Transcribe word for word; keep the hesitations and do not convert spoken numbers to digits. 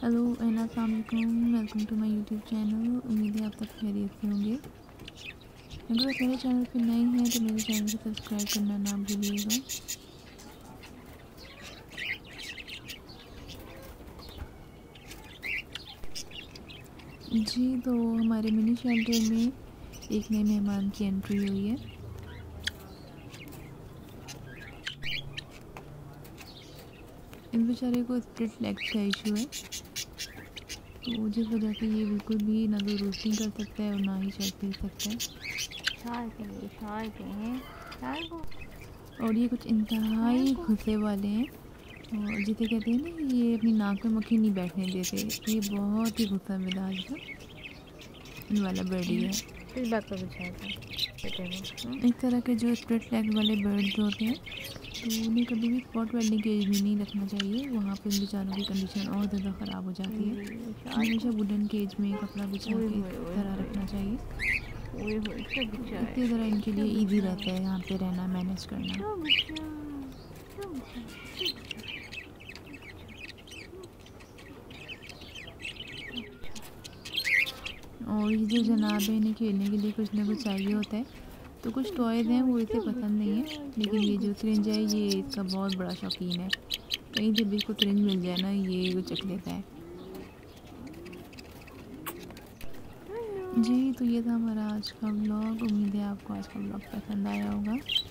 Hello and अस्सलाम वालेकुम, welcome to my YouTube channel. उम्मीद है आप सब खैरियत से होंगे। अगर आप मेरे चैनल पे नए हैं तो मेरे चैनल को सब्सक्राइब करना ना भूलिएगा। जी, तो हमारे मिनी शेल्टर में एक नए मेहमान की एंट्री हुई है। इन बेचारे को स्प्लिट लेग्स का इशू है, तो जिस वजह से ये बिल्कुल भी ना तो रोस्टिंग कर सकता है और ना ही चल फिर सकता है। और ये कुछ इंतहाई गुस्से वाले हैं, और जिसे कहते हैं ना, ये अपनी नाक में मक्खी नहीं बैठने देते। ये बहुत ही गुस्सा मिजाज का इन वाला बर्ड ही है। इस बात पर पूछा था। इस तरह के जो स्प्लिट लेग वाले बर्ड्स होते हैं, तो उन्हें कभी भी स्पॉट वेल्डिंग केज में नहीं रखना चाहिए। वहाँ पर उन बेचारों की कंडीशन और ज़्यादा ख़राब हो जाती है। हमेशा वुडन केज में कपड़ा बिछा के इस तरह रखना चाहिए। इतनी ज़रा इनके लिए ईजी रहता है यहाँ पे रहना, मैनेज करना। और ये जो जनाब है, इन्हें खेलने के लिए कुछ ना कुछ चाहिए होता है। तो कुछ टॉयज़ हैं वो इसे पसंद नहीं है, लेकिन ये जो सिरिंज है ये इसका बहुत बड़ा शौकीन है। कहीं से भी इसको सिरिंज मिल जाए ना, ये उचक लेता है। जी, तो ये था हमारा आज का व्लॉग। उम्मीद है आपको आज का व्लॉग पसंद आया होगा।